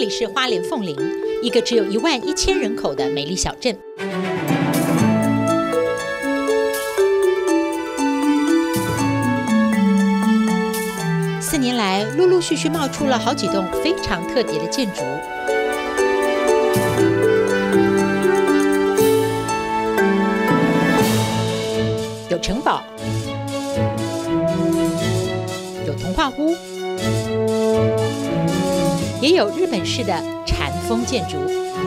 里是花莲凤林，一个只有11000人口的美丽小镇。4年来，陆陆续续冒出了好几栋非常特别的建筑。有城堡，有童话屋，也有日本式的禅风建筑。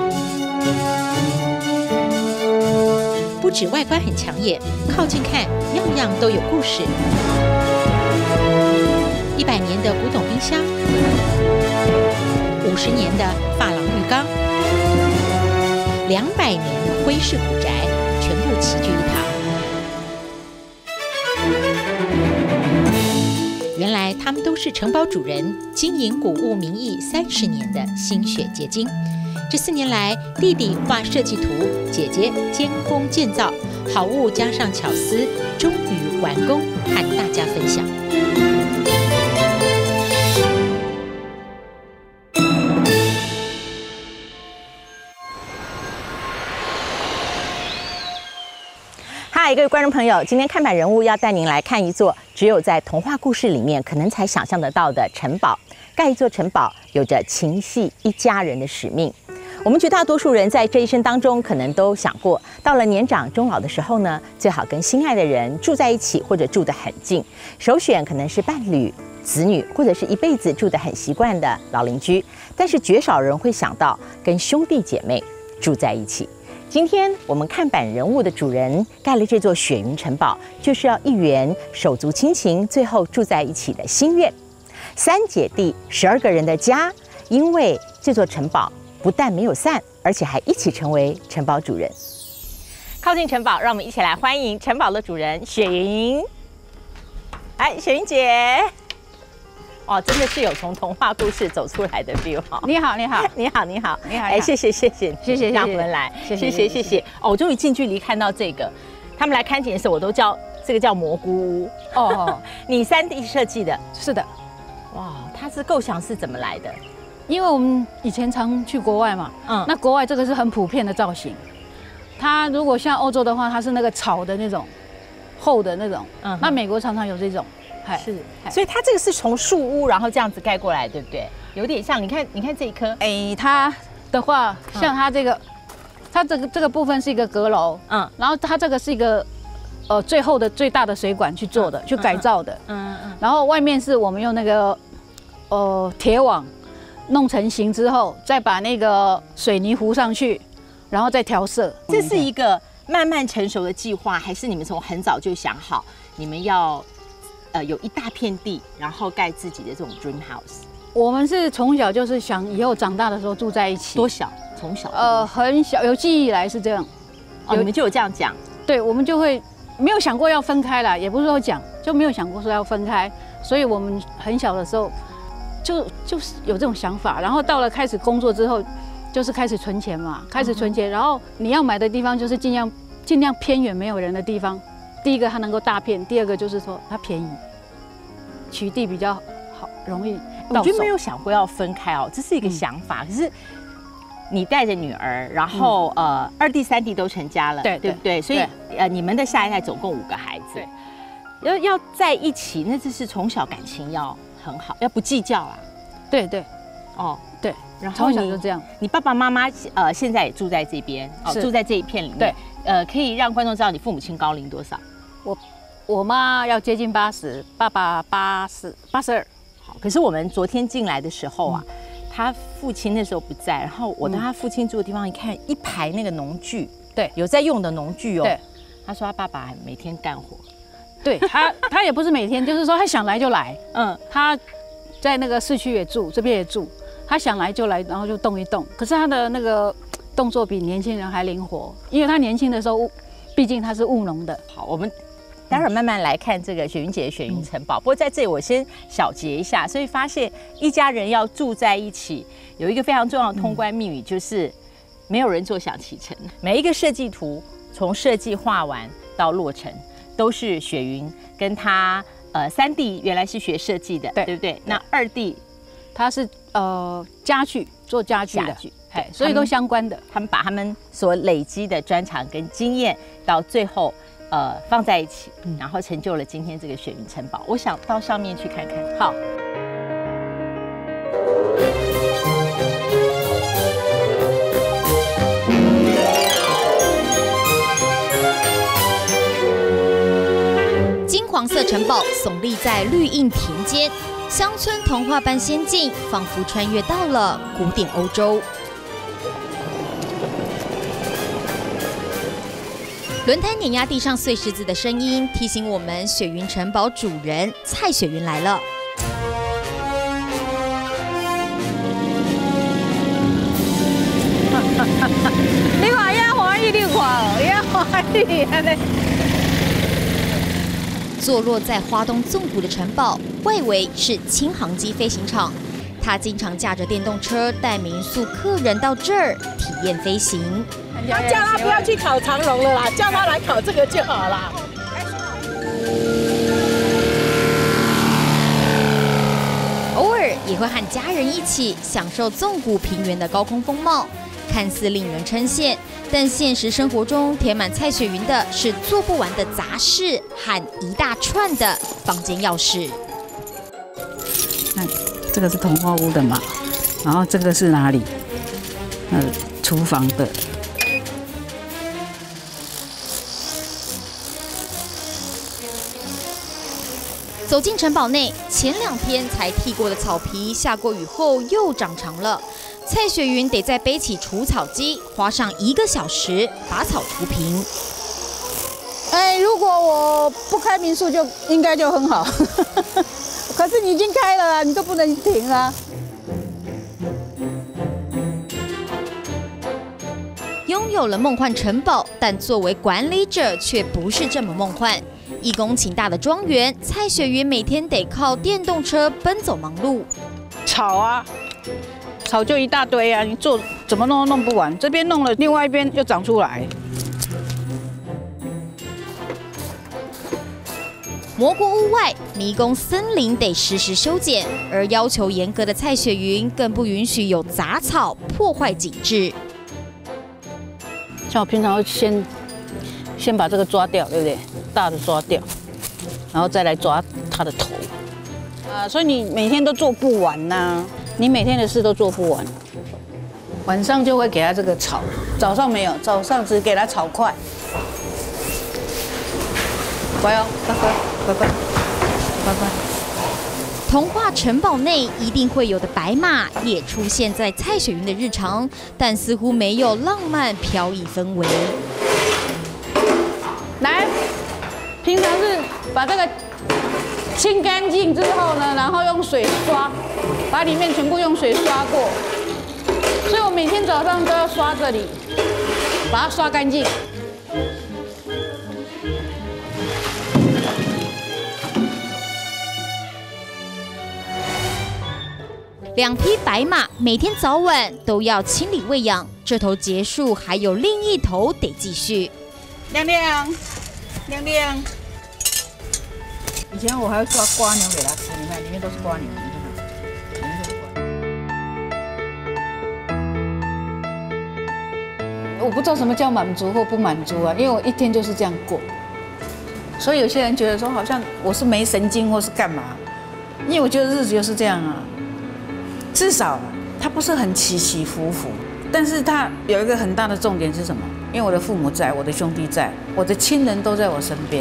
不止外观很抢眼，靠近看，样样都有故事。100年的古董冰箱，50年的珐琅浴缸，200年的徽式古宅，全部齐聚一堂。原来他们都是城堡主人经营古物名义30年的心血结晶。这4年来，弟弟画设计图，姐姐监工建造，好物加上巧思，终于完工，和大家分享。 嗨，各位观众朋友，今天看板人物要带您来看一座只有在童话故事里面可能才想象得到的城堡。盖一座城堡有着情系一家人的使命。我们绝大多数人在这一生当中，可能都想过，到了年长终老的时候呢，最好跟心爱的人住在一起，或者住得很近。首选可能是伴侣、子女，或者是一辈子住得很习惯的老邻居。但是绝少人会想到跟兄弟姐妹住在一起。今天我们看板人物的主人盖了这座雪云城堡，就是要一圆手足亲情最后住在一起的心愿。3姐弟12个人的家，因为这座城堡不但没有散，而且还一起成为城堡主人。靠近城堡，让我们一起来欢迎城堡的主人雪云。哎，雪云姐。哦，真的是有从童话故事走出来的 feel 哈！ 你好，你好， 你好，你好， 你好！ 哎，谢谢，让我们来，谢谢。哦，我终于近距离看到这个，他们来看景的时候，我都叫这个叫蘑菇屋。哦，你3D 设计的？ 是的。 哇，它是构想是怎么来的？ 因为我们以前常去国外嘛，那国外这个是很普遍的造型。它如果像欧洲的话，它是那个草的那种厚的那种，那美国常常有这种。 是，所以它这个是从树屋，然后这样子盖过来，对不对？有点像，你看这一颗， 哎，它的话，像它这个，它这个部分是一个阁楼，然后它这个是一个，最后的最大的水管去做的，去改造的，然后外面是我们用那个，铁网弄成型之后，再把那个水泥糊上去，然后再调色。 这是一个慢慢成熟的计划，还是你们从很早就想好，你们要？有一大片地，然后盖自己的这种 dream house。 我们是从小就是想以后长大的时候住在一起。 多小？从小？ 很小，有记忆以来是这样。 哦，你们就有这样讲？ 对，我们就会没有想过要分开啦，也不是说讲，就没有想过说要分开。所以我们很小的时候就是有这种想法，然后到了开始工作之后，就是开始存钱嘛，开始存钱，然后你要买的地方就是尽量偏远没有人的地方。第一个它能够大片，第二个就是说它便宜，取地比较好，容易到手。 我觉得没有想过要分开哦，这是一个想法。可是你带着女儿，然后2弟3弟都成家了，对不对？所以你们的下一代总共5个孩子，要在一起，那就是从小感情要很好，要不计较啊。 对， 哦对，然后从小就这样。 你爸爸妈妈现在也住在这边，住在这一片里面。对，可以让观众知道你父母亲高龄多少？ 我妈要接近80，爸爸82。 好，可是我们昨天进来的时候啊，他父亲那时候不在，然后我到他父亲住的地方一看，一排那个农具， 对， 有在用的农具哦。 对， 他说他爸爸每天干活。 对他也不是每天，就是说他想来就来。他在那个市区也住，这边也住，他想来就来，然后就动一动。可是他的那个动作比年轻人还灵活，因为他年轻的时候，毕竟他是务农的。 好，我们待会儿慢慢来看这个雪云姐的雪云城堡。不过在这里我先小结一下，所以发现一家人要住在一起，有一个非常重要的通关密语，就是没有人坐享其成。每一个设计图从设计画完到落成，都是雪云跟他3弟原来是学设计的，对不对？那2弟他是家具做家具的，哎，所以都相关的。 他们把他们所累积的专长跟经验，到最后放在一起，然后成就了今天这个雪云城堡。我想到上面去看看。 好。 金黄色城堡耸立在绿荫田间，乡村童话般仙境，仿佛穿越到了古典欧洲。轮胎碾压地上碎石子的声音，提醒我们雪云城堡主人蔡雪云来了。 你看也欢喜，你看也欢喜，安尼。 坐落在花东纵谷的城堡，外围是轻航机飞行场。他经常驾着电动车带民宿客人到这儿体验飞行。 叫他不要去考长荣了啦，叫他来考这个就好啦。 偶尔也会和家人一起享受纵谷平原的高空风貌，看似令人称羡，但现实生活中填满蔡雪云的是做不完的杂事和一大串的房间钥匙。 看，这个是童话屋的嘛，然后这个是哪里？厨房的。 走进城堡内，前2天才剃过的草皮，下过雨后又长长了。蔡雪云得再背起除草机，花上1个小时把草除平。 哎，如果我不开民宿，就应该就很好。可是你已经开了啊，你都不能停啊。 拥有了梦幻城堡，但作为管理者却不是这么梦幻。1公顷大的庄园，蔡雪云每天得靠电动车奔走忙碌。 草啊，草就一大堆啊，你做怎么弄都弄不完。这边弄了，另外一边又长出来。 蘑菇屋外，迷宫森林得时时修剪，而要求严格的蔡雪云更不允许有杂草破坏景致。 像我平常会先把这个抓掉，对不对？大的抓掉，然后再来抓它的头。所以你每天都做不完呐，你每天的事都做不完。晚上就会给它这个炒，早上没有，早上只给它炒块。乖哦，乖乖乖乖乖乖。 童话城堡内一定会有的白马也出现在蔡雪云的日常，但似乎没有浪漫飘逸氛围。 来，平常是把这个清干净之后呢，然后用水刷，把里面全部用水刷过。所以我每天早上都要刷这里，把它刷干净。 2匹白马每天早晚都要清理喂养，这头结束，还有另一头得继续。 亮亮，亮亮。以前我还会抓瓜牛给它吃，你看里面都是瓜牛，你看，里面都是瓜牛。我不知道什么叫满足或不满足啊，因为我一天就是这样过。所以有些人觉得说，好像我是没神经或是干嘛，因为我觉得日子就是这样啊。至少它不是很起起伏伏，但是它有一个很大的重点是什么？因为我的父母在，我的兄弟在，我的亲人都在我身边。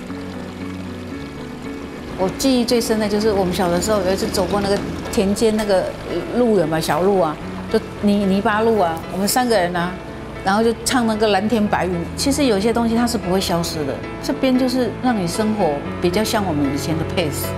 我记忆最深的就是我们小的时候有一次走过那个田间那个路，有没有小路啊？就泥巴路啊，我们3个人啊，然后就唱那个蓝天白云。其实有些东西它是不会消失的，这边就是让你生活比较像我们以前的 pace。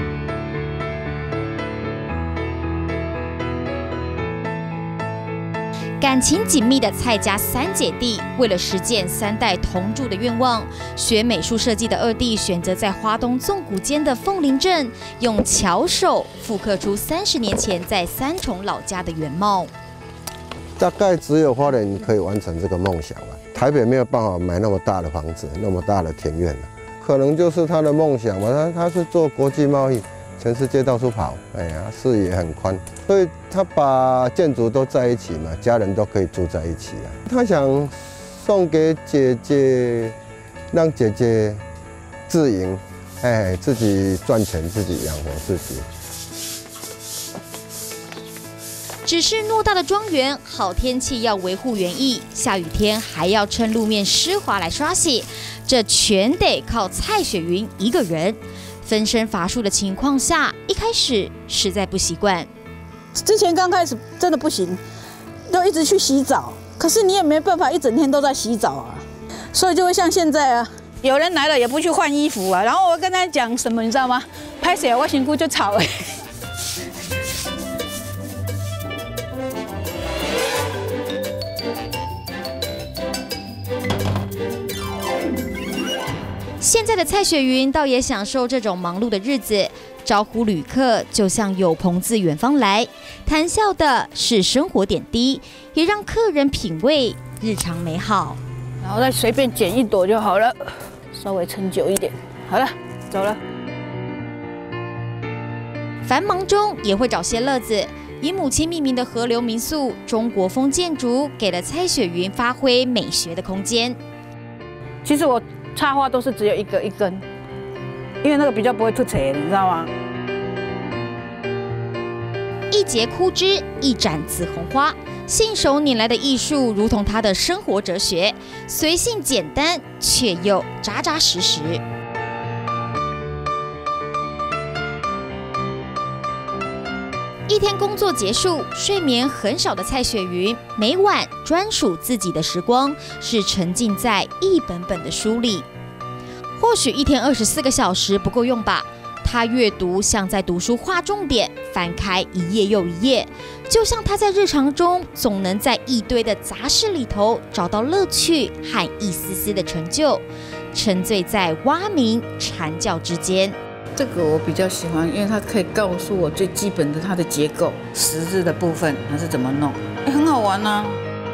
感情紧密的蔡家3姐弟，为了实践3代同住的愿望，学美术设计的2弟选择在花东纵谷间的凤林镇，用巧手复刻出30年前在3重老家的原貌。 大概只有花莲可以完成这个梦想吧。台北没有办法买那么大的房子，那么大的田院，可能就是他的梦想吧。他是做国际贸易， 全世界到处跑，哎呀，视野很宽，所以他把建筑都在一起嘛，家人都可以住在一起啊。他想送给姐姐，让姐姐自营，哎，自己赚钱，自己养活自己。 只是偌大的庄园，好天气要维护园艺，下雨天还要趁路面湿滑来刷洗，这全得靠蔡雪云一个人。分身乏术的情况下，一开始实在不习惯。 之前刚开始真的不行，都一直去洗澡，可是你也没办法一整天都在洗澡啊，所以就会像现在啊，有人来了也不去换衣服啊，然后我跟他讲什么，你知道吗？拍谁我辛苦就吵哎。 现在的蔡雪云倒也享受这种忙碌的日子，招呼旅客就像有朋自远方来，谈笑的是生活点滴，也让客人品味日常美好。 然后再随便剪一朵就好了，稍微撑久一点。好了，走了。 繁忙中也会找些乐子，以母亲命名的河流民宿中国风建筑，给了蔡雪云发挥美学的空间。 其实我插花都是只有一根，因为那个比较不会凸起，你知道吗？ 一节枯枝，一盏紫红花，信手拈来的艺术，如同他的生活哲学，随性简单，却又扎扎实实。一天工作结束，睡眠很少的蔡雪云，每晚专属自己的时光是沉浸在一本本的书里。或许一天24个小时不够用吧，她阅读像在读书划重点，翻开一页又一页，就像她在日常中总能在一堆的杂事里头找到乐趣和一丝丝的成就，沉醉在蛙鸣蝉叫之间。 这个我比较喜欢，因为它可以告诉我最基本的它的结构，十字的部分它是怎么弄，很好玩啊。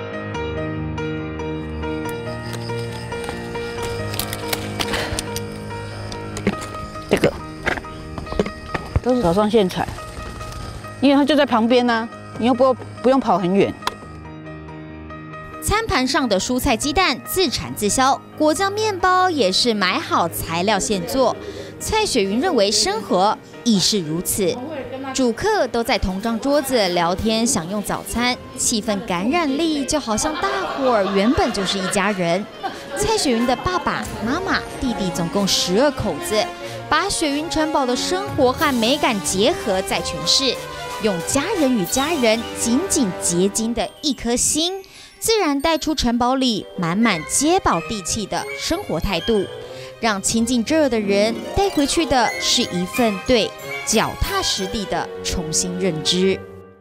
这个都是手上现采，因为它就在旁边啊，你又不用跑很远。 餐盘上的蔬菜鸡蛋自产自销，果酱面包也是买好材料现做。蔡雪云认为生活亦是如此，主客都在同张桌子聊天享用早餐，气氛感染力就好像大伙儿原本就是一家人。蔡雪云的爸爸妈妈弟弟总共12口子，把雪云城堡的生活和美感结合在诠释，用家人与家人紧紧结晶的一颗心，自然带出城堡里满满接宝地气的生活态度，让亲近这儿的人带回去的是一份对脚踏实地的重新认知。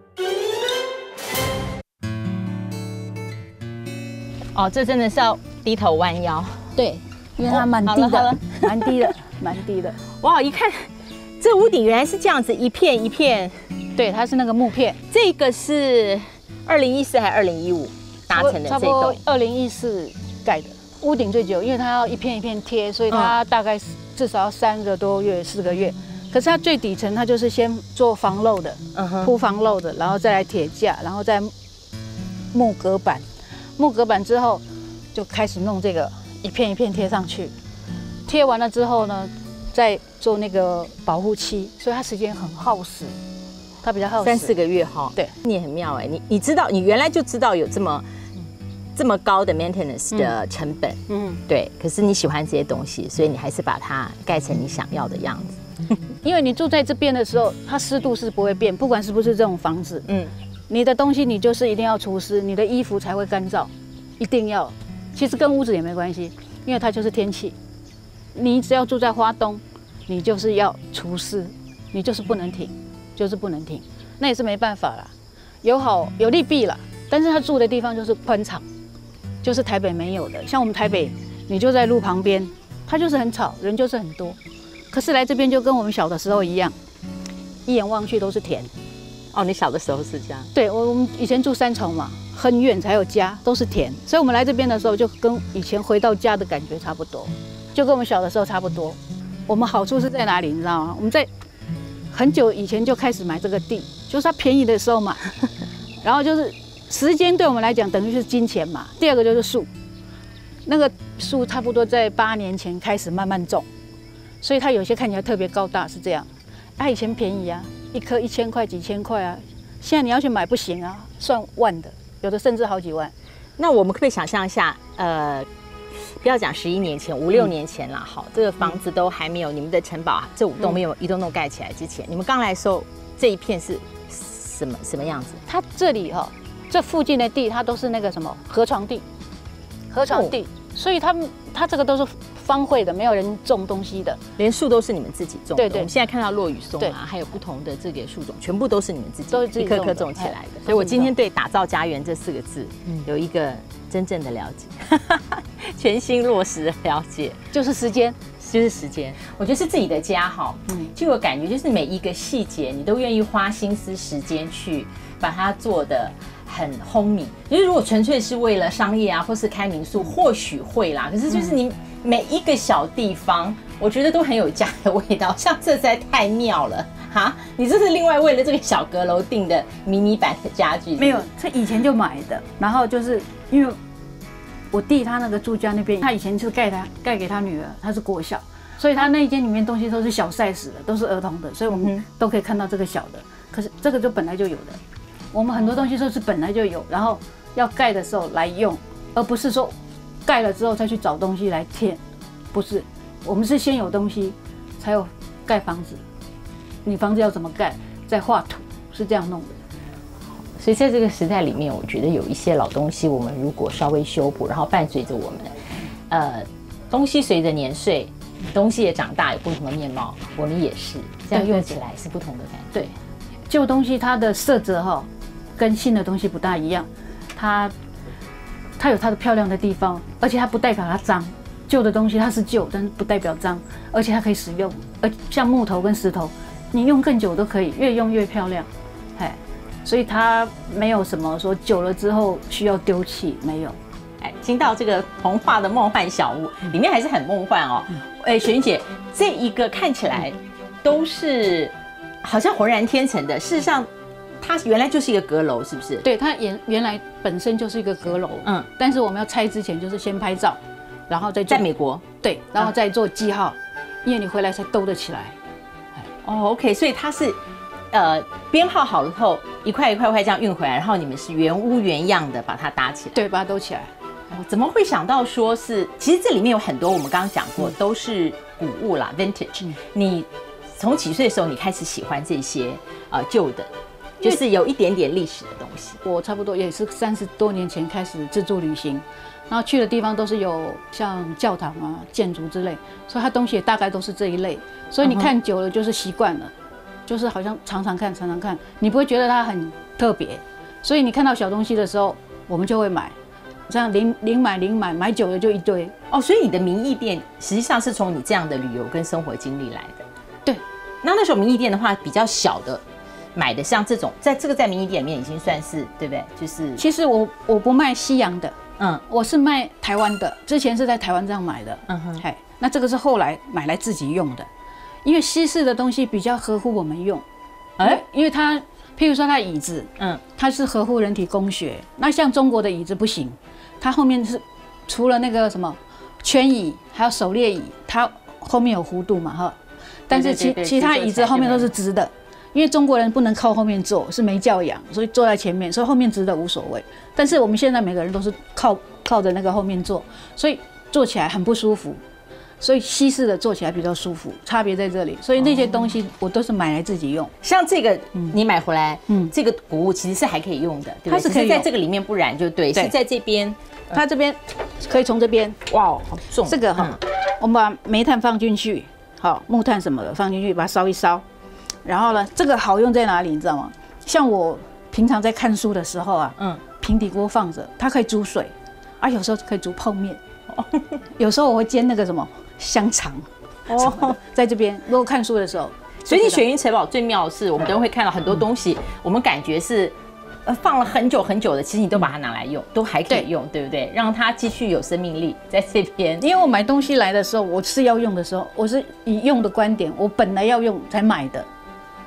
哦，这真的是要低头弯腰。 对，因为它蛮低的，蛮低的，蛮低的。 哇，一看这屋顶原来是这样子，一片一片。 对，它是那个木片。 这个是2014还是2015达成的这一栋 ？2014盖的。屋顶最久，因为它要一片一片贴，所以它大概至少要3个多月、4个月。可是它最底层，它就是先做防漏的，铺防漏的，然后再来铁架，然后再木隔板。木隔板之后，就开始弄这个一片一片贴上去。贴完了之后呢，再做那个保护漆，所以它时间很耗时。它比较耗时 3、4个月哈。 对， 你也很妙哎，你知道，你原来就知道有这么高的 maintenance 的成本，对。可是你喜欢这些东西，所以你还是把它盖成你想要的样子。 因为你住在这边的时候，它湿度是不会变，不管是不是这种房子，你的东西你就是一定要除湿，你的衣服才会干燥，一定要。其实跟屋子也没关系，因为它就是天气。你只要住在花东，你就是要除湿，你就是不能停，就是不能停。那也是没办法啦，有好有利弊啦。但是他住的地方就是宽敞。就是台北没有的，像我们台北，你就在路旁边，它就是很吵，人就是很多。可是来这边就跟我们小的时候一样，一眼望去都是田。 哦，你小的时候是这样？ 对，我们以前住3重嘛，很远才有家，都是田，所以我们来这边的时候就跟以前回到家的感觉差不多，就跟我们小的时候差不多。我们好处是在哪里，你知道吗？我们在很久以前就开始买这个地，就是它便宜的时候买，然后就是时间对我们来讲等于是金钱嘛。第二个就是树，那个树差不多在8年前开始慢慢种，所以它有些看起来特别高大，是这样。以前便宜啊，一棵1000块、几千块啊，现在你要去买不行啊，算万的，有的甚至好几万。 那我们可不可以想象一下，不要讲11年前，5、6年前啦，好，这个房子都还没有，你们的城堡这5栋没有一栋栋盖起来之前，你们刚来的时候，这一片是什么样子？ 它这里这附近的地，它都是那个什么河床地，所以它这个都是荒废的，没有人种东西的， 连树都是你们自己种的。 对， 我们现在看到落羽松啊，还有不同的这个树种，全部都是你们自己一棵棵种起来的。所以我今天对打造家园这4个字有一个真正的了解，全心落实的了解， 就是时间。 我觉得是自己的家就有感觉，就是每一个细节你都愿意花心思时间去把它做得很轰鸣。就是如果纯粹是为了商业啊，或是开民宿，或许会啦。可是就是你每一个小地方，我觉得都很有家的味道。像这实在太妙了哈！你这是另外为了这个小阁楼订的迷你版的家具？ 没有，这以前就买的。然后就是因为我弟他那个住家那边，他以前是盖给他女儿，他是国小，所以他那一间里面东西都是小 size 的，都是儿童的，所以我们都可以看到这个小的。可是这个就本来就有的，我们很多东西都是本来就有，然后要盖的时候来用，而不是说盖了之后再去找东西来填，不是，我们是先有东西才有盖房子，你房子要怎么盖，再画图，是这样弄的。 所以在这个时代里面，我觉得有一些老东西，我们如果稍微修补，然后伴随着我们，东西随着年岁，东西也长大，有不同的面貌，我们也是这样用起来是不同的感觉。 对，旧东西它的色泽跟新的东西不大一样，它有它的漂亮的地方，而且它不代表它脏。旧的东西它是旧，但是不代表脏，而且它可以使用。像木头跟石头，你用更久都可以，越用越漂亮。所以它没有什么说久了之后需要丢弃，没有。 进到这个童话的梦幻小屋里面还是很梦幻哦。雪云姐，这一个看起来都是好像浑然天成的，事实上它原来就是一个阁楼，是不是？ 对，它原来本身就是一个阁楼，但是我们要拆之前就是先拍照，然后再做在美国， 对，然后再做记号，因为你回来才兜得起来。 OK， 所以它是编号好了后，一块一块这样运回来，然后你们是原屋原样的把它搭起来， 对，把它兜起来。 怎么会想到说是？其实这里面有很多我们刚刚讲过，都是古物啦 ，vintage。你从几岁的时候你开始喜欢这些旧的，就是有一点点历史的东西？ 我差不多也是30多年前开始自助旅行，然后去的地方都是有像教堂啊、建筑之类，所以它东西也大概都是这一类。所以你看久了就是习惯了。就是好像常常看，你不会觉得它很特别，所以你看到小东西的时候，我们就会买，这样零买，买久了就一堆。 所以你的名义店实际上是从你这样的旅游跟生活经历来的。 对， 那时候名义店的话，比较小的买的像这种，在名义店里面已经算是对不对？就是其实我不卖西洋的，我是卖台湾的，之前是在台湾这样买的，那这个是后来买来自己用的。因为西式的东西比较合乎我们用，因为它，譬如说它椅子，它是合乎人体工学。那像中国的椅子不行，它后面是除了那个什么圈椅，还有手列椅，它后面有弧度嘛，但是其他椅子后面都是直的，因为中国人不能靠后面坐，是没教养，所以坐在前面，所以后面直的无所谓。但是我们现在每个人都是靠着那个后面坐，所以坐起来很不舒服。所以西式的做起来比较舒服，差别在这里。所以那些东西我都是买来自己用。 像这个，你买回来，这个古物其实是还可以用的，对不对？它是可以在这个里面，不然就对，是在这边。 它这边可以从这边， 哇，好重。 这个我们把煤炭放进去，木炭什么的放进去，把它烧一烧。然后呢，这个好用在哪里，你知道吗？像我平常在看书的时候平底锅放着，它可以煮水，有时候可以煮泡面，有时候我会煎那个什么。香肠在这边，如果看书的时候， 所以你雪云城堡最妙的是，我们都会看到很多东西，我们感觉是放了很久很久的，其实你都把它拿来用，都还可以用，对不对？让它继续有生命力在这边。 因为我买东西来的时候，我是要用的时候，我是以用的观点，我本来要用才买的，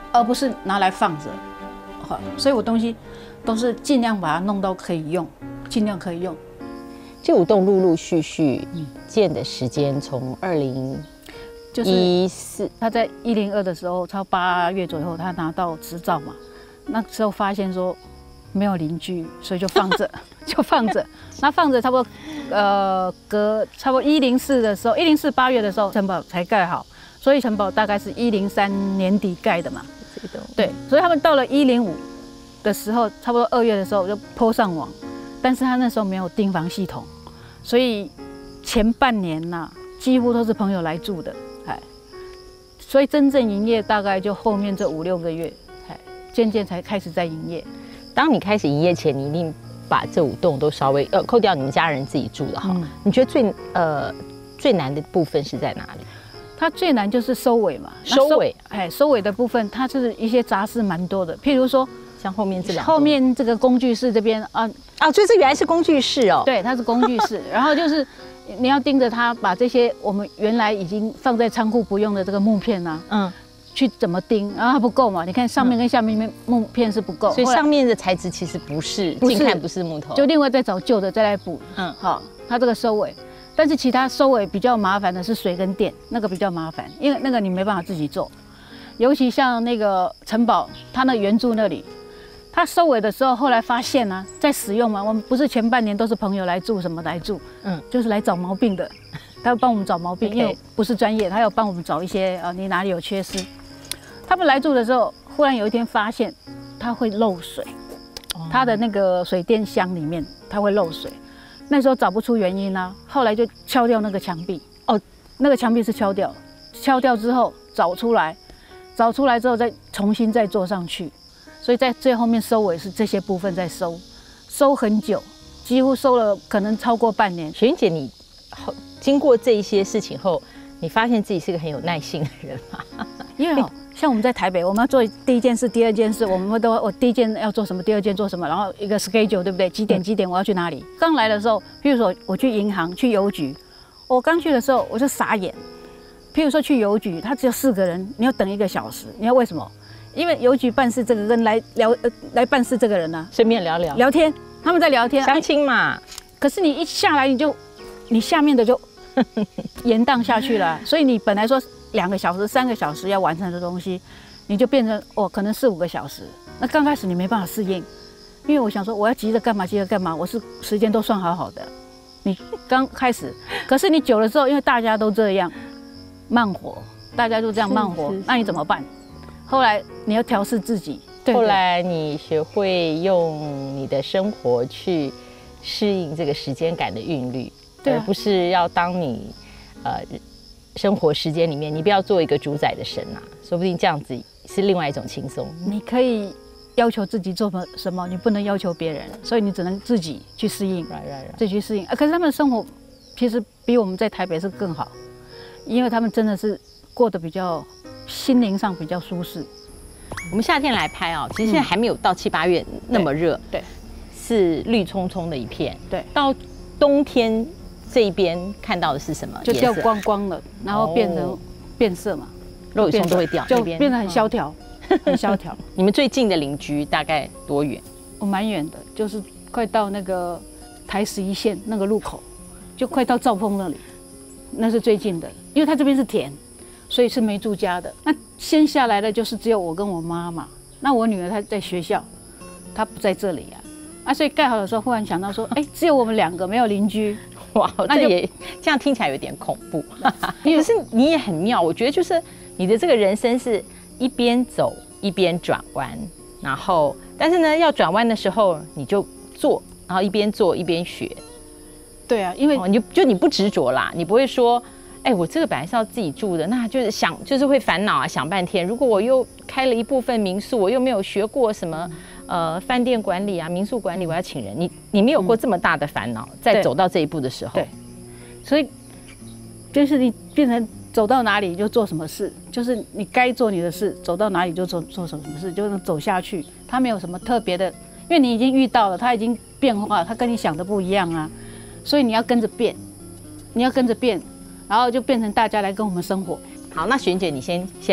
而不是拿来放着。好，所以我东西都是尽量把它弄到可以用，尽量可以用。 这5栋陆陆续续建的时间从2014， 他在102的时候，超8月左右，他拿到执照嘛。那时候发现说没有邻居，所以就放着，就放着。那放着差不多，差不多104的时候，104 8月的时候，城堡才盖好，所以城堡大概是103年底盖的嘛。对，所以他们到了105的时候，差不多2月的时候就PO上网，但是他那时候没有订房系统，所以前半年呐，几乎都是朋友来住的，所以真正营业大概就后面这5、6个月，渐渐才开始在营业。 当你开始营业前，你一定把这5栋都稍微扣掉你们家人自己住的哈。你觉得最难的部分是在哪里？ 它最难就是收尾嘛。收尾的部分，它是一些杂事蛮多的，譬如说像后面这两， 后面这个工具室这边所以这原来是工具室哦。 对，它是工具室，然后就是你要盯着它，把这些我们原来已经放在仓库不用的这个木片啊，去怎么钉，然后它不够嘛？你看上面跟下面木片是不够， 所以上面的材质其实不是近看不是木头， 就另外再找旧的再来补。好，它这个收尾，但是其他收尾比较麻烦的是水跟电，那个比较麻烦，因为那个你没办法自己做，尤其像那个城堡，它那圆柱那里，它收尾的时候，后来发现呢，在使用嘛，我们不是前半年都是朋友来住，什么来住，就是来找毛病的，他会帮我们找毛病，因为不是专业，他要帮我们找一些你哪里有缺失。他们来住的时候，忽然有一天发现它会漏水，它的那个水电箱里面它会漏水，那时候找不出原因啊，后来就敲掉那个墙壁，那个墙壁是敲掉之后找出来之后再重新再做上去，所以在最后面收尾是这些部分在收很久，几乎收了可能超过半年。 雪云姐，你经过这一些事情后，你发现自己是个很有耐性的人吗？ 因为像我们在台北，我们要做第一件事、第二件事，我第一件要做什么，第二件做什么，然后一个 schedule， 对不对？几点我要去哪里？刚来的时候，譬如说我去银行、去邮局，我刚去的时候我就傻眼。譬如说去邮局，他只有4个人，你要等1个小时，你要为什么？因为邮局办事这个跟来办事这个人呢， 顺便聊天， 他们在聊天， 相亲嘛。 可是你一下来，你下面的就延宕下去了，所以你本来说2个小时、3个小时要完成的东西，你就变成可能4、5个小时。那刚开始你没办法适应，因为我想说我要急着干嘛，我是时间都算好的。你刚开始，可是你久了之后，因为大家都这样慢活，大家就这样慢活，那你怎么办？后来你要调试自己。 后来你学会用你的生活去适应这个时间感的韵律，而不是要当你生活时间里面，你不要做一个主宰的神啊，说不定这样子是另外一种轻松。 你可以要求自己做什么，你不能要求别人，所以你只能自己去适应，自己去适应。可是他们的生活其实比我们在台北是更好，因为他们真的是过得比较心灵上比较舒适。 我们夏天来拍其实现在还没有到7、8月那么热， 对， 是绿葱葱的一片， 对。 到冬天这一边看到的是什么？ 就掉光光了，然后变色嘛， 肉松都会掉， 就变得很萧条，很萧条。 你们最近的邻居大概多远？ 我蛮远的，就是快到那个台11线那个路口，就快到兆丰那里，那是最近的，因为它这边是田。所以是没住家的。那先下来的就是只有我跟我妈嘛。那我女儿她在学校，她不在这里啊。所以盖好的时候，忽然想到说，只有我们2个，没有邻居。 哇，这样听起来有点恐怖。可是你也很妙，我觉得就是你的这个人生是一边走一边转弯，然后但是呢，要转弯的时候你就做，然后一边做一边学。 对啊，因为你不执着啦，你不会说。我这个本来是要自己住的，那就是会烦恼啊，想半天。如果我又开了一部分民宿，我又没有学过什么饭店管理啊、民宿管理，我要请人。你没有过这么大的烦恼，在走到这一步的时候， 对，所以就是你变成走到哪里就做什么事，就是你该做你的事，走到哪里就做什么事，就能走下去。它没有什么特别的，因为你已经遇到了，它已经变化了，它跟你想的不一样啊，所以你要跟着变，然后就变成大家来跟我们生活。 好，那璇姐你先吧，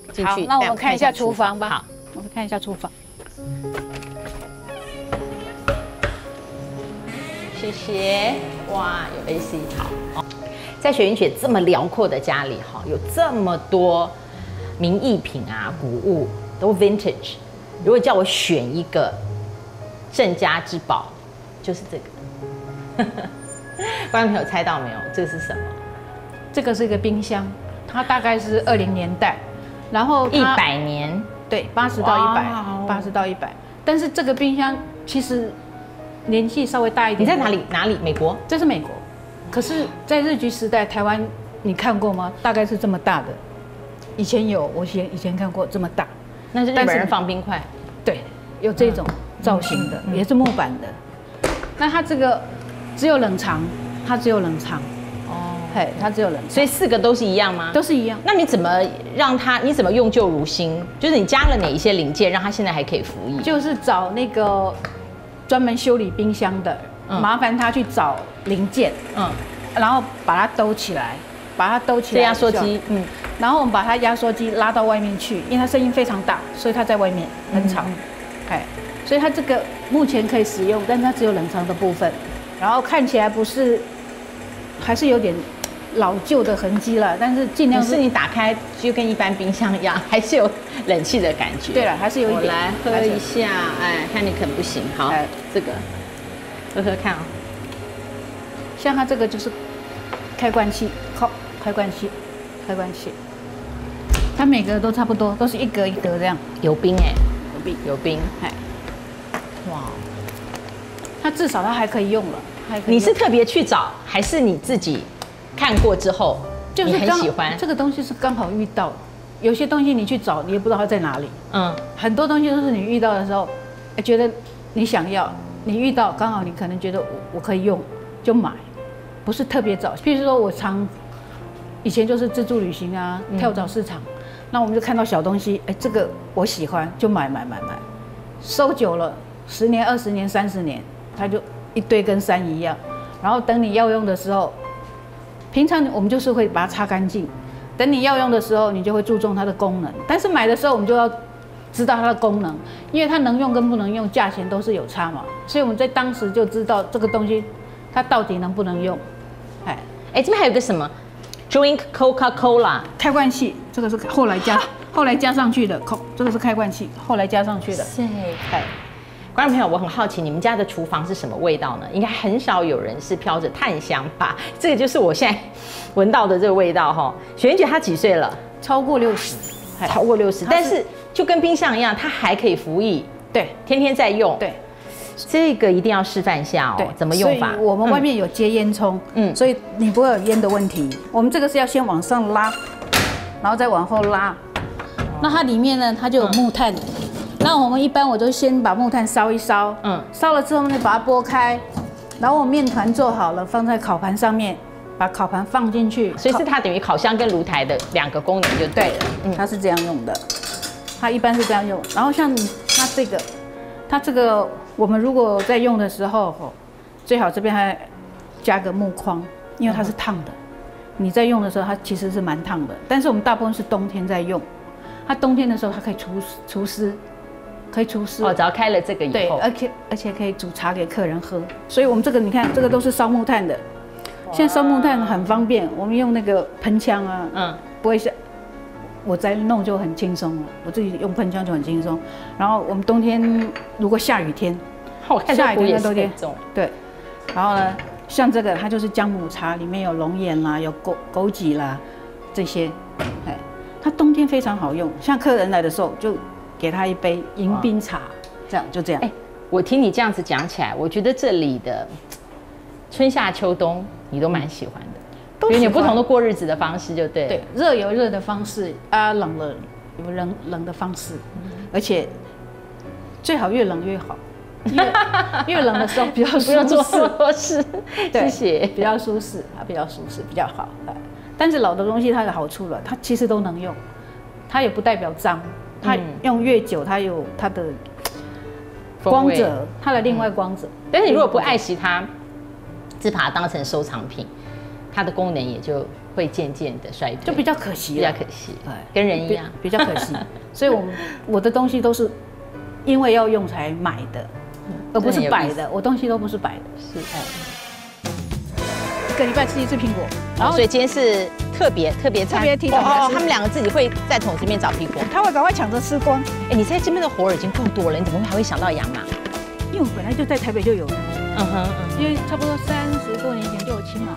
进去。 那我们看一下厨房吧。 好， 我们看一下厨房。 谢谢。哇，有 AC 好。在雪云姐这么辽阔的家里哈，有这么多名艺品啊、古物都 vintage。如果叫我选一个镇家之宝，就是这个。观众朋友猜到没有？这个是什么？ 这个是一个冰箱，它大概是20年代，然后 100年， 对，80到100，80到100。但是这个冰箱其实年纪稍微大一点。 你在哪里？哪里？美国？ 这是美国。可是，在日据时代，台湾你看过吗？大概是这么大的。以前有，我以前看过这么大。 那是日本人放冰块。 对，有这种造型的，也是木板的。那它这个只有冷藏，它只有冷藏。哦，嘿，它只有冷藏。 所以4个都是一样吗？ 都是一样。 那你怎么让它？你怎么用旧如新？就是你加了哪一些零件，让它现在还可以服役？ 就是找那个专门修理冰箱的，麻烦他去找零件，然后把它兜起来，这压缩机，然后我们把它压缩机拉到外面去，因为它声音非常大，所以它在外面很吵，所以它这个目前可以使用，但是它只有冷藏的部分，然后看起来不是，还是有点老旧的痕迹了，但是尽量是你打开就跟一般冰箱一样，还是有冷气的感觉。 对了，还是有一点。 我来喝一下，哎，看你肯不行。好，这个喝喝看啊。 像它这个就是开关器，开关器，它每个都差不多，都是一格一格这样。 有冰哎， 有冰，哎，哇，它至少它还可以用了， 你是特别去找，还是你自己看过之后， 就是很喜欢？ 这个东西是刚好遇到，有些东西你去找，你也不知道它在哪里。很多东西都是你遇到的时候，觉得你想要，你遇到刚好你可能觉得我可以用，就买，不是特别找。譬如说我以前就是自助旅行啊，跳蚤市场，那我们就看到小东西，这个我喜欢就买，收久了10年、20年、30年，它就一堆跟山一样。然后等你要用的时候，平常我们就是会把它擦干净。等你要用的时候，你就会注重它的功能。但是买的时候，我们就要知道它的功能，因为它能用跟不能用，价钱都是有差嘛。所以我们在当时就知道这个东西它到底能不能用。 这边还有个什么 Drink Coca-Cola 开罐器，这个是后来加上去的，这个是开罐器，后来加上去的。 观众朋友，我很好奇，你们家的厨房是什么味道呢？应该很少有人是飘着炭香吧？这个就是我现在闻到的这个味道哈。雪云姐她几岁了？ 超过60， 但是就跟冰箱一样，它还可以服役， 对， 天天在用， 对。 这个一定要示范一下哦，怎么用法？ 所以我们外面有接烟囱，所以你不会有烟的问题。我们这个是要先往上拉，然后再往后拉。那它里面呢，它就有木炭。那我们一般我都先把木炭烧一烧，烧了之后呢，把它拨开，然后我面团做好了，放在烤盘上面，把烤盘放进去。 所以是它等于烤箱跟炉台的2个功能就对了。 它是这样用的，它一般是这样用。然后像它这个。我们如果在用的时候，最好这边还加个木框，因为它是烫的。你在用的时候，它其实是蛮烫的。但是我们大部分是冬天在用，它冬天的时候它可以除湿，哦， 只要开了这个以后， 对，而且可以煮茶给客人喝。所以我们这个你看，这个都是烧木炭的。现在烧木炭很方便，我们用那个喷枪啊，不会是。我在弄就很轻松了，我自己用喷枪就很轻松。然后我们冬天如果下雨天， 下雨天都得对。然后呢，像这个它就是姜母茶，里面有龙眼啦，有枸杞啦，这些，它冬天非常好用。像客人来的时候，就给他一杯迎宾茶，就这样。 我听你这样子讲起来，我觉得这里的春夏秋冬你都蛮喜欢的。有点不同的过日子的方式，就对。 对，热有热的方式啊，冷了有冷的方式，而且最好越冷越好，越冷的时候比较舒适。不要做那么多事， 谢谢。 比较舒适，比较好。但是老的东西它有好处了，它其实都能用，它也不代表脏，它用越久，它有它的光泽，它的另外光泽。 但是你如果不爱惜它，只把它当成收藏品。它的功能也就会渐渐的衰退， 就比较可惜， 比较可惜， 哎， 跟人一样， 比较可惜。所以我的东西都是因为要用才买的，而不是摆的。我东西都不是摆的， 是一个礼拜吃一次苹果， 然后所以今天是特别餐， 特别提早哦，他们两个自己会在桶子里面找苹果， 他会赶快抢着吃光。 哎，你在这边的活儿已经够多了，你怎么还会想到养马？ 因为我本来就在台北就有了，因为差不多30多年前就有骑马。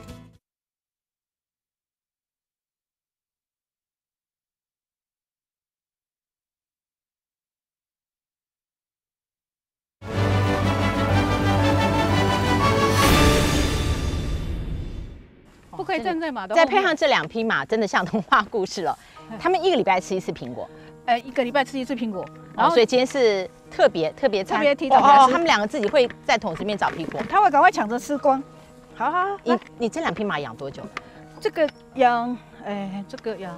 不可以站在马的后面。 再配上这2匹马，真的像童话故事了。他们一个礼拜吃一次苹果， 一个礼拜吃一次苹果， 然后所以今天是特别餐， 特别提早来吃。 他们两个自己会在桶子里面找苹果， 他会赶快抢着吃光。好， 你这2匹马养多久？ 这个养，这个养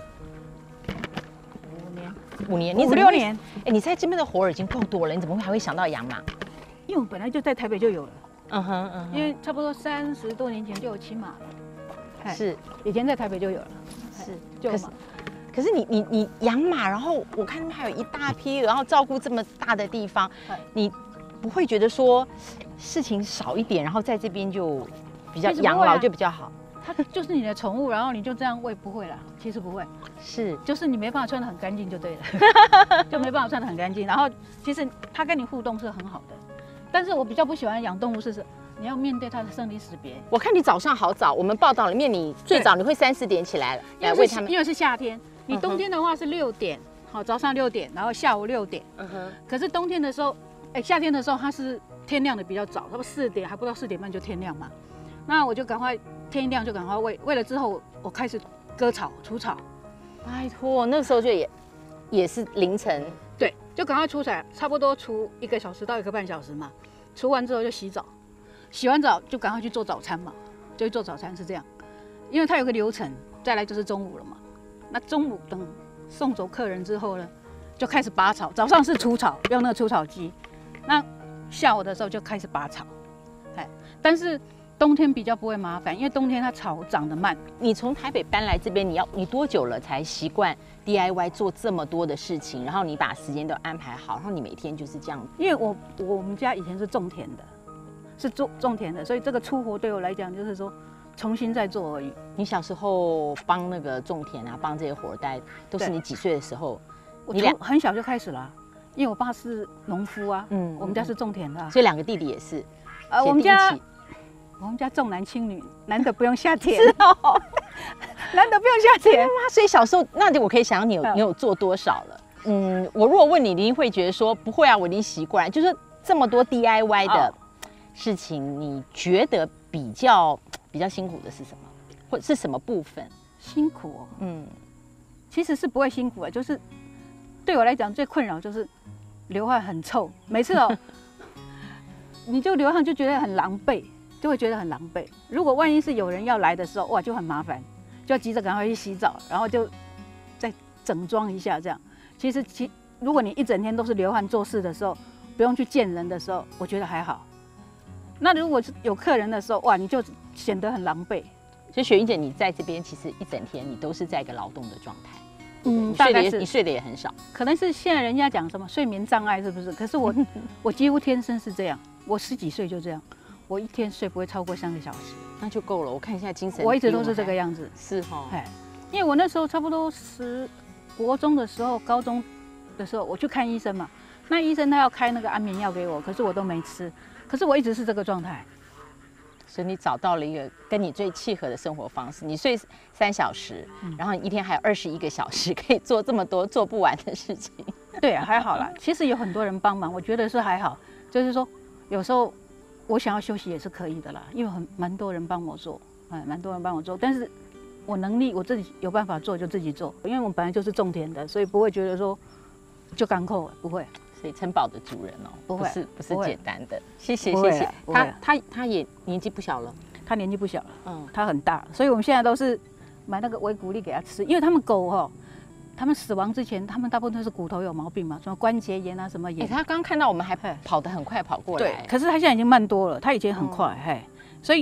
5年， 你5、6年。 哎，你在这边的活儿已经够多了，你怎么还会想到养马？ 因为我本来就在台北就有了。因为差不多30多年前就有骑马了， 是以前在台北就有了， 是就马。 可是你养马，然后我看他们还有一大批，然后照顾这么大的地方，你不会觉得说事情少一点，然后在这边就比较养老就比较好？ 它就是你的宠物，然后你就这样喂，不会啦，其实不会，就是你没办法穿得很干净就对了，就没办法穿得很干净。然后其实它跟你互动是很好的。但是我比较不喜欢养动物是你要面对它的生离死别。 我看你早上好早，我们报道里面你最早你会3、4点起来来喂它们， 因为是夏天。你冬天的话是6点，好，早上6点，然后下午6点。可是冬天的时候，夏天的时候它是天亮的比较早，差不多4点，还不到4点半就天亮嘛。那我就赶快天一亮就赶快喂，喂了之后我开始割草除草。 拜托，那个时候就也是凌晨。 对，就赶快出来，差不多除1个小时到1个半小时嘛。除完之后就洗澡，洗完澡就赶快去做早餐嘛，就去做早餐是这样，因为它有个流程，再来就是中午了嘛。那中午等送走客人之后呢，就开始拔草。早上是除草，用那个除草机，那下午的时候就开始拔草。但是冬天比较不会麻烦，因为冬天它草长得慢。 你从台北搬来这边，你多久了才习惯 DIY 做这么多的事情？然后你把时间都安排好，然后你每天就是这样。 因为我们家以前是种田的，是种田的，所以这个出活对我来讲就是说重新再做而已。 你小时候帮那个种田啊，帮这些活儿，都是你几岁的时候？ 我很小就开始了，因为我爸是农夫啊，我们家是种田的， 所以2个弟弟也是。 我们家重男轻女，男的不用下田。是哦，男的不用下田吗？所以小时候，那我可以想你有做多少了？我如果问你，你一定会觉得说不会啊，我已经习惯了。就是这么多 DIY 的事情，你觉得比较辛苦的是什么，或是什么部分？ 辛苦哦，其实是不会辛苦啊，就是对我来讲最困扰就是流汗很臭，每次你就流汗就觉得很狼狈。就会觉得很狼狈。如果万一是有人要来的时候，哇，就很麻烦，就要急着赶快去洗澡，然后就再整装一下这样。其实如果你一整天都是流汗做事的时候，不用去见人的时候，我觉得还好。那如果是有客人的时候，哇，你就显得很狼狈。 所以雪云姐，你在这边其实一整天你都是在一个劳动的状态。 大概是你睡的也很少， 可能是现在人家讲什么睡眠障碍是不是？可是我几乎天生是这样，我10几岁就这样。我一天睡不会超过3个小时， 那就够了。我看一下精神， 我一直都是这个样子。 是哈， 因为我那时候差不多国中的时候、高中的时候，我去看医生嘛。那医生他要开那个安眠药给我，可是我都没吃。可是我一直是这个状态。 所以你找到了一个跟你最契合的生活方式。你睡3小时，然后你一天还有21个小时可以做这么多做不完的事情。 对啊，还好啦。其实有很多人帮忙，我觉得是还好。就是说，有时候我想要休息也是可以的啦，因为蛮多人帮我做，蛮多人帮我做。但是我能力我自己有办法做就自己做，因为我本来就是种田的，所以不会觉得说就干扣，不会。 所以城堡的主人哦， 不会， 不是简单的。谢谢。他也年纪不小了， 他年纪不小了，他很大，所以我们现在都是买那个维骨力给他吃，因为他们狗他们死亡之前，他们大部分都是骨头有毛病嘛，什么关节炎啊，什么炎。 他刚看到我们还跑得很快跑过来， 对，可是他现在已经慢多了，他以前很快，所以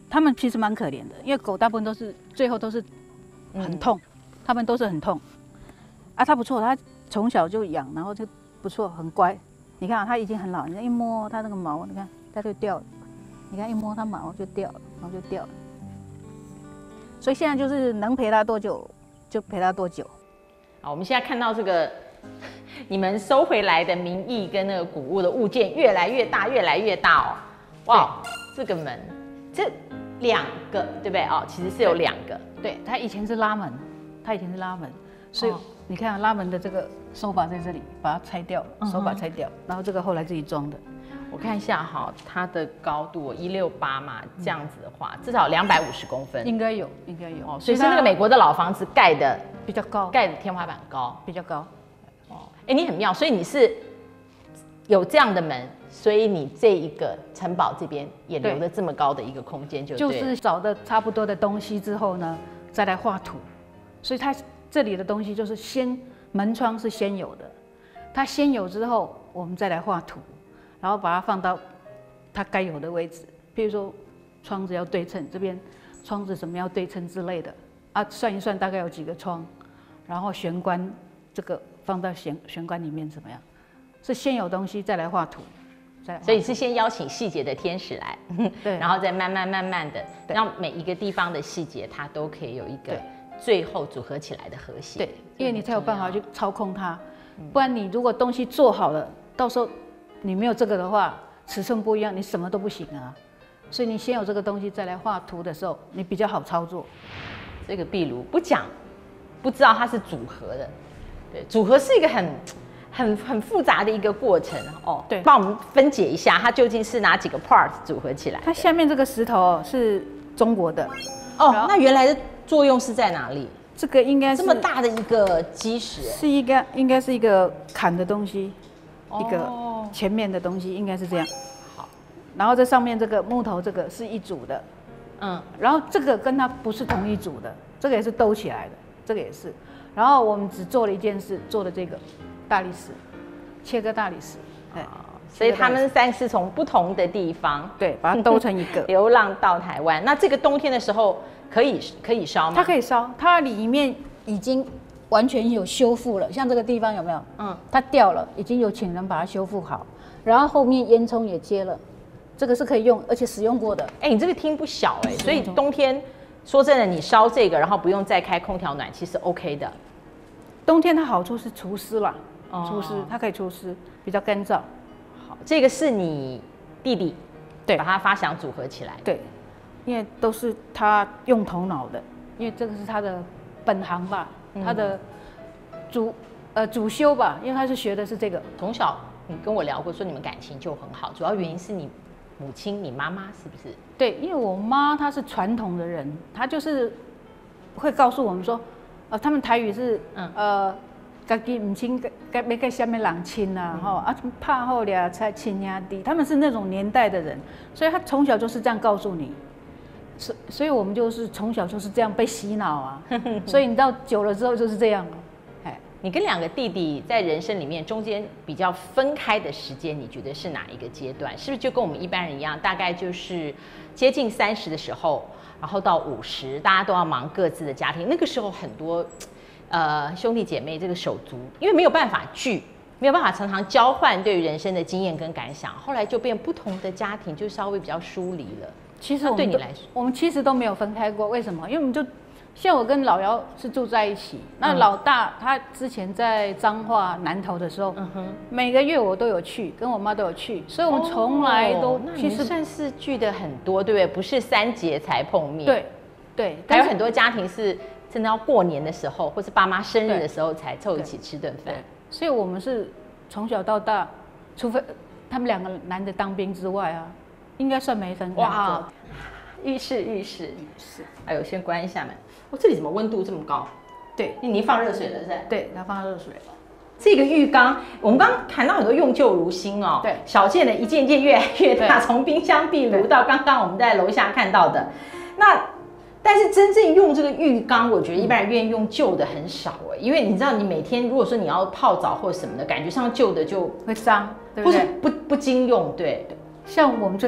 他们其实蛮可怜的，因为狗大部分都是最后都是很痛，他们都是很痛。啊，它不错，它从小就养，然后就不错，很乖。你看它已经很老，你看一摸它那个毛，你看它就掉了。你看一摸它毛就掉了，毛就掉了。所以现在就是能陪它多久就陪它多久。 好，我们现在看到这个你们收回来的名义跟那个古物的物件越来越大，越来越大哦。哇，这个门，这2个对不对哦？其实是有2个。 对，它以前是拉门，所以你看拉门的这个手把在这里，把它拆掉了，手把拆掉，然后这个后来自己装的。 我看一下哈，它的高度168嘛，这样子的话，至少250公分， 应该有。 哦，所以是那个美国的老房子盖的比较高， 盖的天花板高， 比较高。 哦，哎，你很妙，所以你是有这样的门，所以你这一个城堡这边也留了这么高的一个空间， 就是找的差不多的东西之后呢，再来画图。所以它这里的东西就是先门窗是先有的，它先有之后，我们再来画图。然后把它放到它该有的位置，比如说窗子要对称，这边窗子什么要对称之类的啊，算一算大概有几个窗，然后玄关这个放到玄关里面怎么样？是先有东西再来画图， 所以是先邀请细节的天使来， 对， 然后再慢慢的让每一个地方的细节它都可以有一个最后组合起来的和谐。 对，因为你才有办法去操控它，不然你如果东西做好了，到时候你没有这个的话，尺寸不一样，你什么都不行啊。所以你先有这个东西，再来画图的时候，你比较好操作。 这个壁炉不讲，不知道它是组合的，对，组合是一个很复杂的一个过程哦。 对， 帮我们分解一下，它究竟是哪几个 part 组合起来？ 它下面这个石头是中国的哦，那原来的作用是在哪里？ 这个应该是这么大的一个基石， 是应该是一个砍的东西，一个前面的东西应该是这样。好，然后这上面这个木头这个是一组的，然后这个跟它不是同一组的，这个也是兜起来的，这个也是。然后我们只做了一件事，做的这个大理石，切割大理石， 所以他们3是从不同的地方， 对，把它兜成一个， 流浪到台湾。那这个冬天的时候可以烧吗？ 它可以烧，它里面已经完全有修复了，像这个地方有没有？它掉了，已经有请人把它修复好，然后后面烟囱也接了，这个是可以用，而且使用过的。 哎，你这个厅不小哎，所以冬天说真的，你烧这个，然后不用再开空调暖气是 OK 的。 冬天它好处是除湿啦，除湿它可以除湿，比较干燥。 好，这个是你弟弟对把它发想组合起来， 对，因为都是他用头脑的，因为这个是他的本行吧，他的主修吧，因为他是学的是这个。 从小你跟我聊过，说你们感情就很好，主要原因是你母亲，你妈妈是不是？ 对，因为我妈她是传统的人，她就是会告诉我们说，他们台语是家己唔亲，要跟下面人亲啊，怕后俩才亲兄弟，他们是那种年代的人，所以他从小就是这样告诉你，所以我们就是从小就是这样被洗脑啊，所以你到久了之后就是这样了。 你跟2个弟弟在人生里面中间比较分开的时间，你觉得是哪一个阶段？是不是就跟我们一般人一样，大概就是接近30的时候，然后到50，大家都要忙各自的家庭，那个时候很多兄弟姐妹这个手足，因为没有办法聚，没有办法常常交换对于人生的经验跟感想，后来就变不同的家庭，就稍微比较疏离了。 其实对你来说，我们其实都没有分开过，为什么？因为我们就像我跟老姚是住在一起，那老大他之前在彰化南投的时候，每个月我都有去，跟我妈都有去，所以我们从来都其实算是聚的很多，对不对？不是3节才碰面， 对， 还有很多家庭是真的要过年的时候，或是爸妈生日的时候才凑一起吃顿饭。 所以我们是从小到大，除非他们2个男的当兵之外啊，应该算没分开过。哇， 浴室，哎呦，先关一下门。这里怎么温度这么高？ 对， 你放热水了是吧？ 对，它放热水了。 这个浴缸，我们刚刚谈到很多用旧如新哦， 对， 小件的一件件越来越大，从冰箱壁炉到刚刚我们在楼下看到的。那但是真正用这个浴缸，我觉得一般人愿意用旧的很少哎，因为你知道，你每天如果说你要泡澡或什么的，感觉上旧的就会脏，对不对？ 或是不经用，对。 像我们这个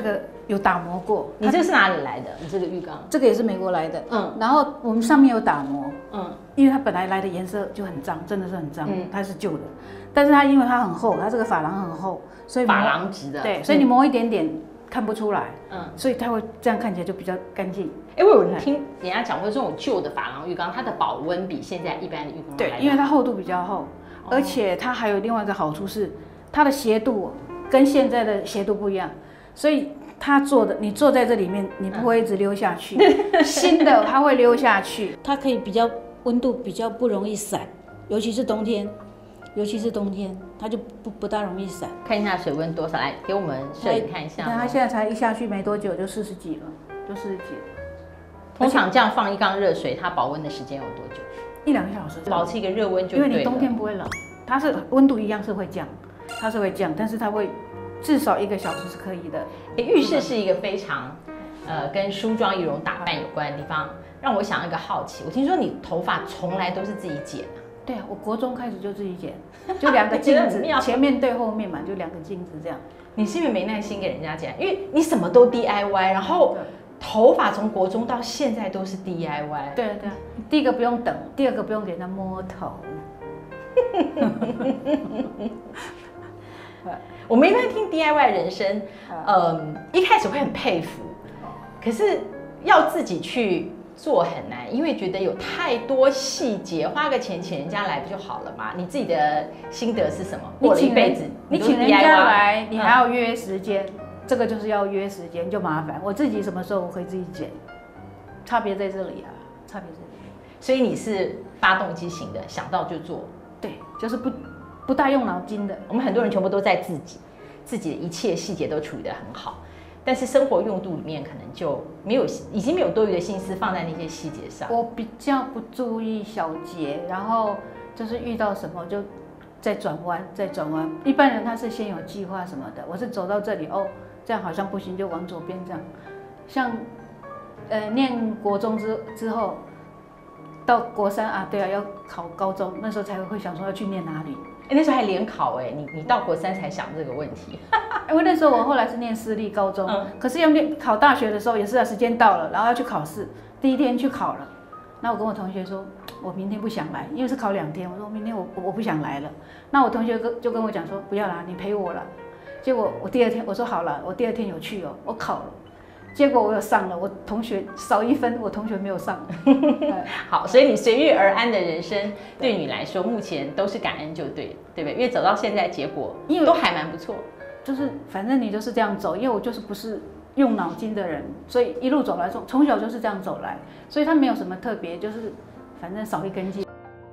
有打磨过。 你这是哪里来的？你这个浴缸？ 这个也是美国来的， 嗯， 然后我们上面有打磨， 嗯， 因为它本来来的颜色就很脏，真的是很脏，它是旧的，但是它因为它很厚，它这个珐琅很厚，所以珐琅质的， 对，所以你磨一点点看不出来， 嗯， 所以它会这样看起来就比较干净。 哎，我有听人家讲过，这种旧的珐琅浴缸，它的保温比现在一般的浴缸对，因为它厚度比较厚，而且它还有另外一个好处是，它的斜度跟现在的斜度不一样，所以它做的你坐在这里面，你不会一直溜下去，新的它会溜下去，它可以比较温度比较不容易散，尤其是冬天，它就不大容易散。 看一下水温多少，来给我们摄影看一下。 它现在才一下去没多久就40几了，就40几了。 通常这样放一缸热水，它保温的时间有多久 ？1、2个小时， 保持一个热温就对了。 因为你冬天不会冷，它是温度一样是会降，但是它会至少1个小时是可以的。 浴室是一个非常跟梳妆仪容打扮有关的地方，让我想一个好奇。我听说你头发从来都是自己剪啊？ 对啊，我国中开始就自己剪，就2个镜子，前面对后面嘛，就2个镜子这样。 你是因为没耐心给人家剪，因为你什么都 DIY， 然后头发从国中到现在都是 DIY。 对对，第一个不用等，第二个不用给人家摸头。 我们一般听 DIY 人生，一开始会很佩服，可是要自己去做很难，因为觉得有太多细节，花个钱请人家来不就好了嘛？你自己的心得是什么？过了一辈子， 你请人家来，你还要约时间，这个就是要约时间就麻烦。我自己什么时候我可以自己剪，差别在这里啊，差别在这里。 所以你是发动机型的，想到就做。 对，就是不大用脑筋的。 我们很多人全部都在自己的一切细节都处理得很好，但是生活用度里面可能就已经没有多余的心思放在那些细节上。 我比较不注意小节，然后就是遇到什么就再转弯。一般人他是先有计划什么的，我是走到这里哦，这样好像不行，就往左边这样。像念国中之后。到国3啊，对啊，要考高中，那时候才会想说要去念哪里。 那时候还联考哎，你到国3才想这个问题。 因为那时候我后来是念私立高中，可是要考大学的时候也是时间到了，然后要去考试，第1天去考了。那我跟我同学说，我明天不想来，因为是考2天，我说明天我不想来了。那我同学就跟我讲说，不要啦，你陪我啦。结果我第2天我说好了，我第2天有去哦，我考了。结果我有上了，我同学少1分，我同学没有上。 好，所以你随遇而安的人生，对你来说目前都是感恩就对了，对不对？因为走到现在，结果都还蛮不错。 就是反正你就是这样走，因为我就是不是用脑筋的人，所以一路走来，从小就是这样走来，所以他没有什么特别，就是反正少1根筋。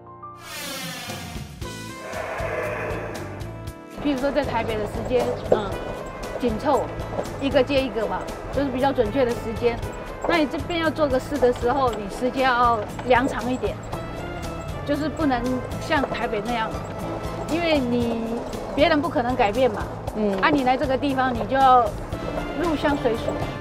譬如说在台北的时间，紧凑，1个接1个嘛，就是比较准确的时间。那你这边要做个事的时候，你时间要量长一点，就是不能像台北那样，因为别人不可能改变嘛。你来这个地方，你就要入乡随俗。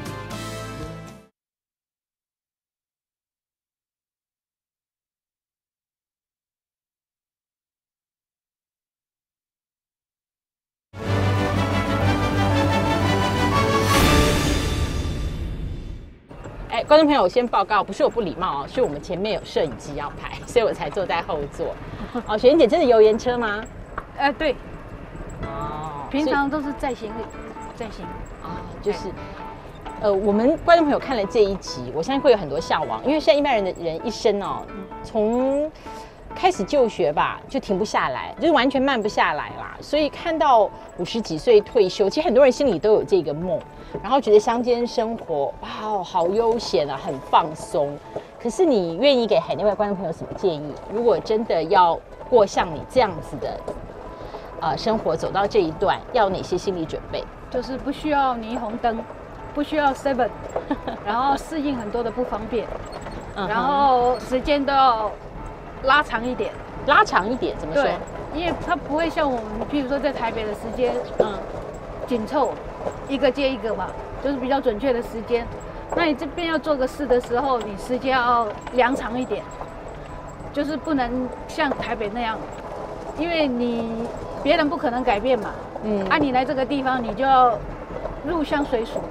观众朋友，我先报告，不是我不礼貌哦，是我们前面有摄影机要拍，所以我才坐在后座。哦，雪玲姐，这是油盐车吗？ 对。 哦， 平常都是载行李，载行李。 就是，我们观众朋友看了这一集，我相信会有很多向往，因为现在一般人一生哦，从开始就学吧，就停不下来，就是完全慢不下来啦。所以看到50几岁退休，其实很多人心里都有这个梦。然后觉得乡间生活哇，好悠闲啊，很放松。可是你愿意给海内外观众朋友什么建议？如果真的要过像你这样子的生活，走到这一段，要哪些心理准备？ 就是不需要霓虹灯，不需要 7， 然后适应很多的不方便，然后时间都要拉长一点。 拉长一点怎么说？ 对，因为它不会像我们，譬如说在台北的时间，紧凑，1个接1个嘛，就是比较准确的时间。那你这边要做个事的时候，你时间要量长一点，就是不能像台北那样，因为别人不可能改变嘛。你来这个地方，你就要入乡随俗。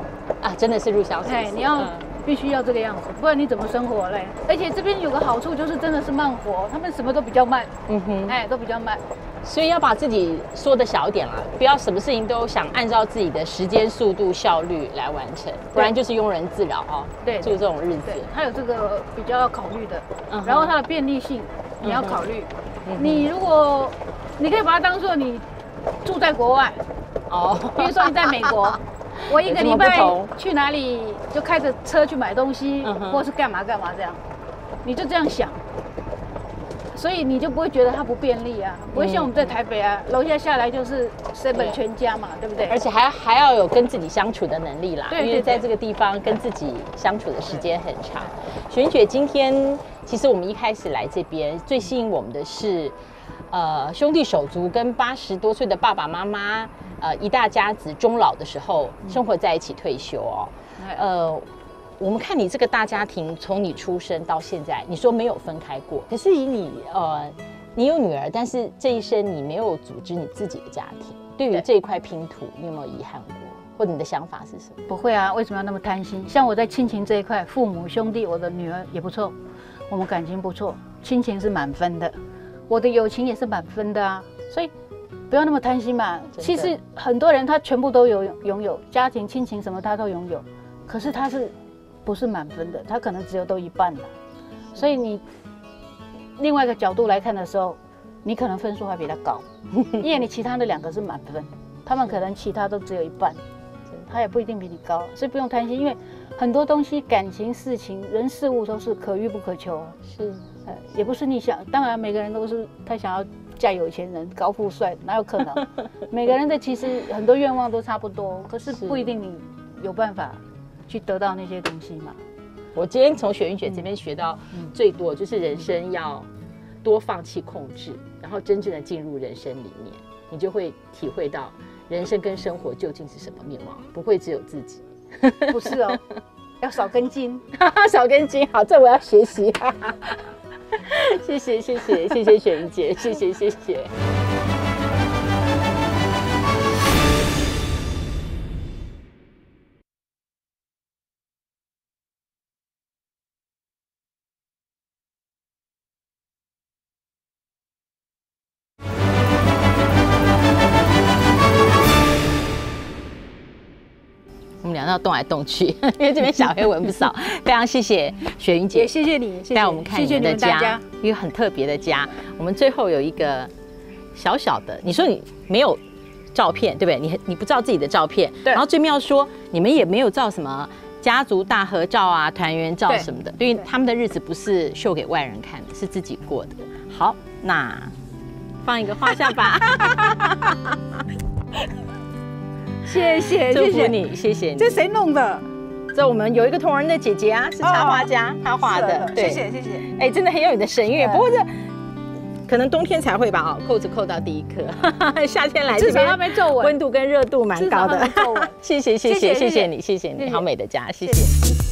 啊，真的是入乡随俗。 你要必须要这个样子，不然你怎么生活嘞？而且这边有个好处就是真的是慢活，他们什么都比较慢，都比较慢。 所以要把自己缩得小一点啦，不要什么事情都想按照自己的时间、速度、效率来完成，不然就是庸人自扰啊。 对， 住这种日子， 它有这个比较要考虑的，然后它的便利性你要考虑。你如果你可以把它当做你住在国外，比如说你在美国，我一个礼拜去哪里就开着车去买东西，或是干嘛干嘛这样，你就这样想。所以你就不会觉得它不便利啊，不会像我们在台北啊，楼下下来就是 7全家嘛，对不对？ 而且还要有跟自己相处的能力啦，因为在这个地方跟自己相处的时间很长。雪云姐，今天其实我们一开始来这边，最吸引我们的是，兄弟手足跟80多岁的爸爸妈妈，一大家子终老的时候生活在一起退休哦，我们看你这个大家庭，从你出生到现在，你说没有分开过，可是以你有女儿，但是这一生你没有组织你自己的家庭。对于这一块拼图，你有没有遗憾过，或者你的想法是什么？ 不会啊，为什么要那么贪心？像我在亲情这一块，父母兄弟，我的女儿也不错，我们感情不错，亲情是满分的，我的友情也是满分的啊，所以不要那么贪心嘛。其实很多人他全部都拥有家庭、亲情什么他都拥有，可是他是不是满分的？他可能只有都一半了。所以你另外一个角度来看的时候，你可能分数还比他高，因为你其他的2个是满分，他们可能其他都只有一半，他也不一定比你高，所以不用担心，因为很多东西、感情、事情、人事物都是可遇不可求。 是， 也不是你想，当然每个人都是他想要嫁有钱人、高富帅，哪有可能？每个人的其实很多愿望都差不多，可是不一定你有办法去得到那些东西嘛。 我今天从雪云姐这边学到最多，就是人生要多放弃控制，然后真正的进入人生里面，你就会体会到人生跟生活究竟是什么面貌，不会只有自己。 不是哦，要少根筋， 少根筋。好，这我要学习。谢谢雪云姐，谢谢。我们聊到动来动去，因为这边小黑蚊不少。非常谢谢雪云姐， 也谢谢你， 带我们看你们的家，一个很特别的家。我们最后有一个小小的，你说你没有照片，对不对？你不照自己的照片，然后最妙说你们也没有照什么家族大合照啊、团圆照什么的，因为他们的日子不是秀给外人看的，是自己过的。好，那放一个画像吧。 谢谢， 祝福你，谢谢你。 这谁弄的？ 这我们有一个同仁的姐姐啊，是插画家，她画的。 谢谢。 哎，真的很有你的神韵。不过这可能冬天才会吧，扣子扣到第一颗。夏天来这边， 至少它没皱纹， 温度跟热度蛮高的。谢谢你，好美的家，谢谢。